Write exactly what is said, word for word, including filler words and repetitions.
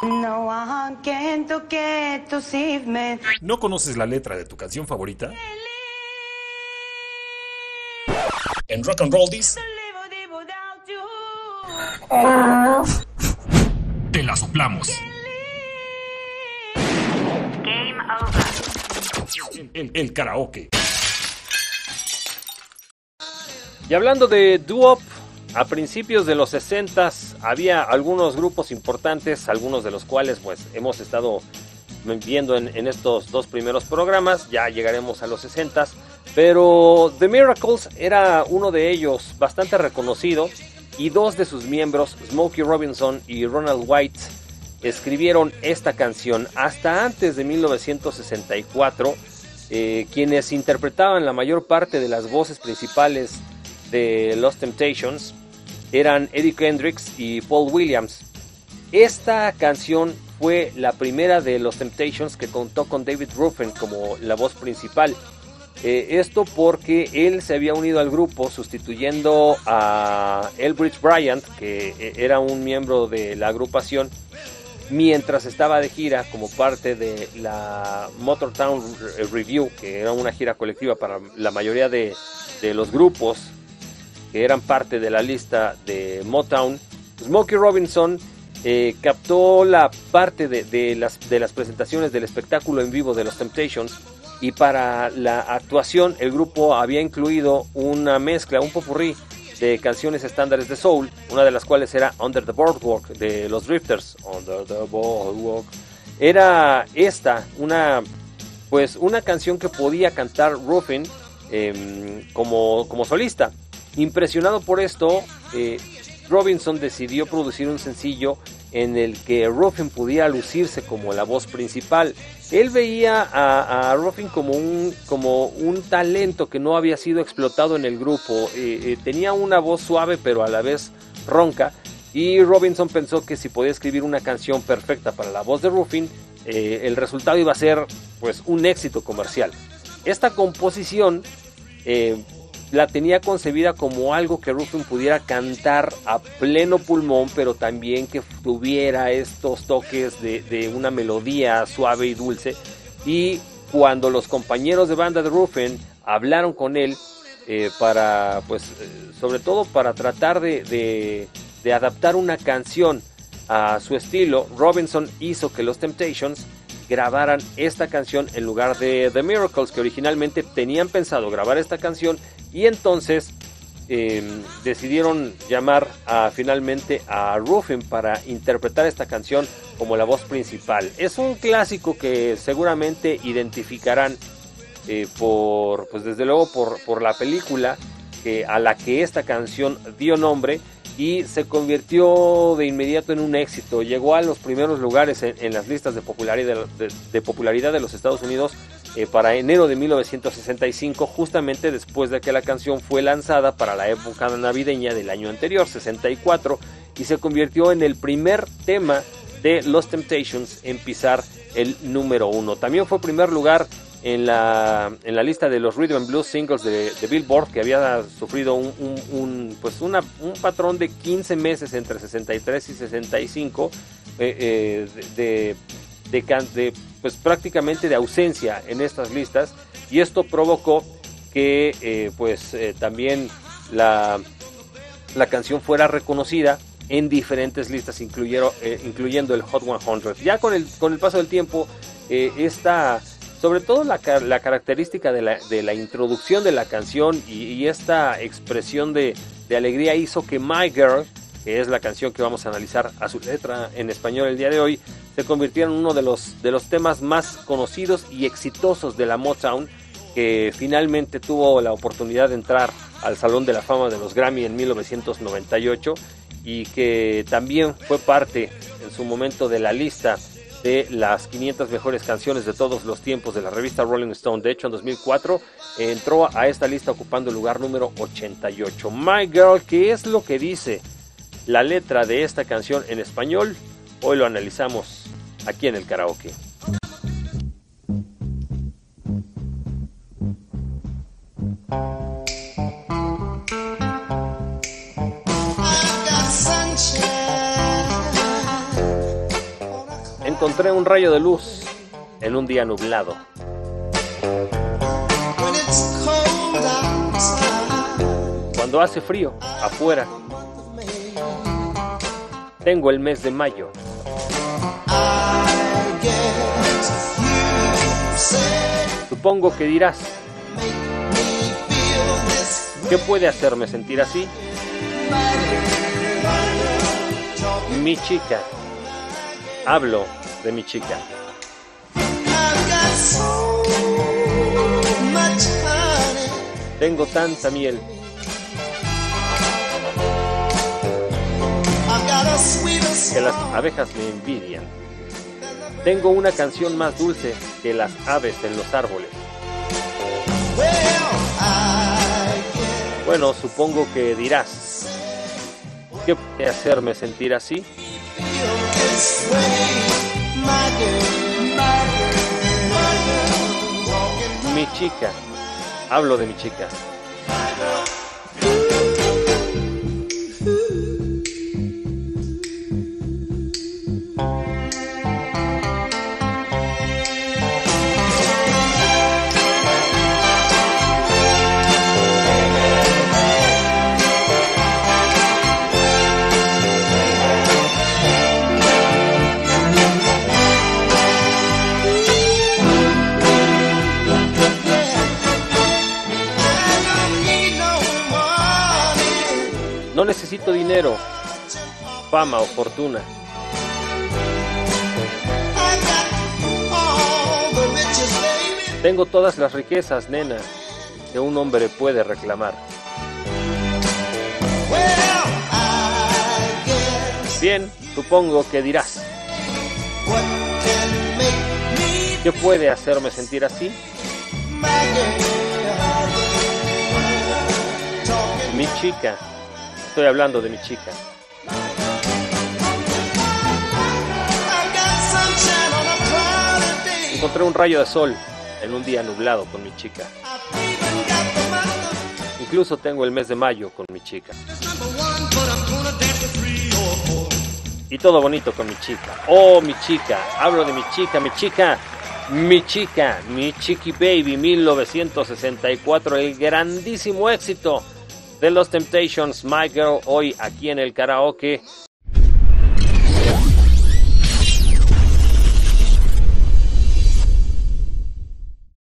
No one can get to save me. ¿No conoces la letra de tu canción favorita? En Rock and Roll This te la soplamos. Game over. El, el, el karaoke. Y hablando de doo-wop, a principios de los sesentas había algunos grupos importantes, algunos de los cuales pues hemos estado viendo en, en estos dos primeros programas. Ya llegaremos a los sesentas, pero The Miracles era uno de ellos, bastante reconocido, y dos de sus miembros, Smokey Robinson y Ronald White, escribieron esta canción hasta antes de mil novecientos sesenta y cuatro. Eh, quienes interpretaban la mayor parte de las voces principales de Los Temptations eran Eddie Kendricks y Paul Williams. Esta canción fue la primera de Los Temptations que contó con David Ruffin como la voz principal. Eh, esto porque él se había unido al grupo sustituyendo a Elbridge Bryant, que era un miembro de la agrupación, mientras estaba de gira como parte de la Motortown Review, que era una gira colectiva para la mayoría de, de los grupos que eran parte de la lista de Motown. Smokey Robinson eh, captó la parte de, de, las, de las presentaciones del espectáculo en vivo de los Temptations, y para la actuación el grupo había incluido una mezcla, un popurrí de canciones estándares de soul, una de las cuales era Under the Boardwalk de los Drifters. Under the Boardwalk. Era esta una, pues, una canción que podía cantar Ruffin eh, como, como solista. Impresionado por esto, eh, Robinson decidió producir un sencillo en el que Ruffin pudiera lucirse como la voz principal. Él veía a, a Ruffin como un, como un talento que no había sido explotado en el grupo. Eh, eh, tenía una voz suave pero a la vez ronca, y Robinson pensó que si podía escribir una canción perfecta para la voz de Ruffin, eh, el resultado iba a ser pues un éxito comercial. Esta composición eh, la tenía concebida como algo que Ruffin pudiera cantar a pleno pulmón, pero también que tuviera estos toques de, de una melodía suave y dulce. Y cuando los compañeros de banda de Ruffin hablaron con él eh, para, pues, eh, sobre todo para tratar de, de, de adaptar una canción a su estilo, Robinson hizo que los Temptations grabaran esta canción en lugar de The Miracles, que originalmente tenían pensado grabar esta canción. Y entonces eh, decidieron llamar a, finalmente a Ruffin para interpretar esta canción como la voz principal. Es un clásico que seguramente identificarán eh, por, pues desde luego por, por la película que, a la que esta canción dio nombre, y se convirtió de inmediato en un éxito. Llegó a los primeros lugares en, en las listas de popularidad de, de popularidad de los Estados Unidos eh, para enero de mil novecientos sesenta y cinco, justamente después de que la canción fue lanzada para la época navideña del año anterior, sesenta y cuatro, y se convirtió en el primer tema de Los Temptations en pisar el número uno. También fue primer lugar en la, en la lista de los Rhythm and Blues Singles de, de Billboard, que había sufrido un, un, un, pues una, un patrón de quince meses entre sesenta y tres y sesenta y cinco eh, eh, de, de, de, de pues prácticamente de ausencia en estas listas, y esto provocó que eh, pues eh, también la, la canción fuera reconocida en diferentes listas, incluyeron, eh, incluyendo el Hot cien. Ya con el, con el paso del tiempo, eh, esta... sobre todo la, la característica de la, de la introducción de la canción y, y esta expresión de, de alegría hizo que My Girl, que es la canción que vamos a analizar a su letra en español el día de hoy, se convirtiera en uno de los, de los temas más conocidos y exitosos de la Motown, que finalmente tuvo la oportunidad de entrar al Salón de la Fama de los Grammy en mil novecientos noventa y ocho, y que también fue parte en su momento de la lista de las quinientas mejores canciones de todos los tiempos de la revista Rolling Stone. De hecho, en dos mil cuatro eh, entró a esta lista ocupando el lugar número ochenta y ocho. My Girl, ¿qué es lo que dice la letra de esta canción en español? Hoy lo analizamos aquí en el karaoke. Encontré un rayo de luz en un día nublado. Cuando hace frío afuera, tengo el mes de mayo. Supongo que dirás, ¿qué puede hacerme sentir así? Mi chica. Hablo de mi chica. Tengo tanta miel. Que las abejas me envidian. Tengo una canción más dulce que las aves en los árboles. Bueno, supongo que dirás, ¿qué puede hacerme sentir así? Mi chica. Hablo de mi chica. No necesito dinero, fama o fortuna. Tengo todas las riquezas, nena, que un hombre puede reclamar. Bien, supongo que dirás, ¿qué puede hacerme sentir así? Mi chica. Estoy hablando de mi chica. Encontré un rayo de sol en un día nublado con mi chica. Incluso tengo el mes de mayo con mi chica. Y todo bonito con mi chica. Oh, mi chica. Hablo de mi chica, mi chica. Mi chica, mi Chiqui Baby, mil novecientos sesenta y cuatro. El grandísimo éxito de los Temptations, My Girl, hoy aquí en el karaoke